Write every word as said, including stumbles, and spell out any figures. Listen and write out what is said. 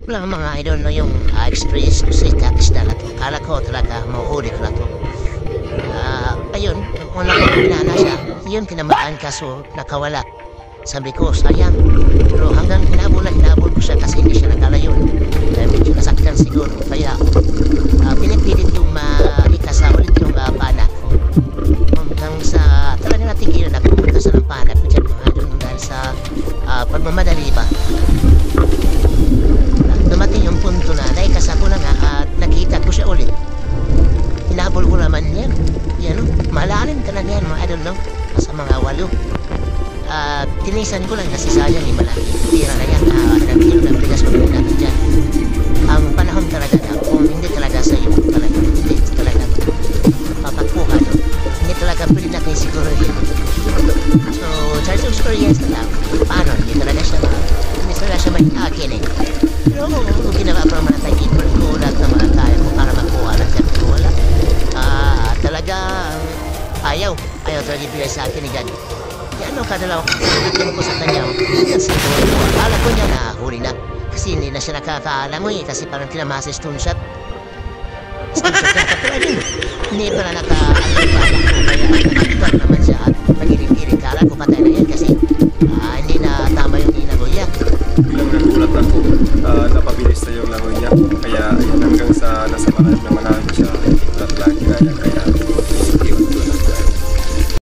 Wala mga idol no yung uh, experience ko sa isda na to. Kala ko talaga mahuhuli ko na to. Ah, ayun, yung una ko pinana siya, yun tinamaan kaso nakawala. Sabi ko, sayang. Pero hanggang hinabol na hinabol ko siya kasi hindi siya nagkalayo. Dahil medyo nasaktan siguro. Kaya uh, pinipilit yung maikasa ulit yung uh, pana ko. Hanggang sa talaga natigil na pupunta sa ng pana ko dyan mga idol dahil sa uh, pagmamadali ba. Dumating yung punto na naikasa ko na nga at nakita ko siya ulit. Hinabol ko naman yan. Yan o, malalim talaga yan mga idol no? Sa mga walo. Uh, tinisan ko lang kasi sayang eh, malaki. Tira na yan. Uh, ilang kilo ng bigas ko rin natin dyan. Ang panahon talaga na kung hindi talaga sa'yo talaga, hindi talaga papagpukan. Hindi talaga pwede natin siguro yun. So, charge experience na lang. Paano? Hindi talaga siya hindi talaga siya may akin eh. Pero kung ginawa ko naman ang effort ko lahat ng mga kaya ko para makuha ng dyan. Pero wala. Ah, talagang ayaw. Ayaw talaga ibigay sa akin ni God. Kaya ano kadalaw ko sa kanya. Yan siguro. Akala ko niya na huli na. Kasi hindi na siya nakakaalangoy eh. Kasi parang kinamasa stone shot. Stone shot na katulad yun. Hindi pala naka-alay pa ako. Kaya nakakita naman siya at pagiling-giling. Kala ko patay na yan kasi ah, hindi na tama yung inagoya. Bilang nagulat ako, uh, napabilis na yung langoy niya. Kaya ayun, hanggang sa nasa malalim na malalim siya. At lang kaya kaya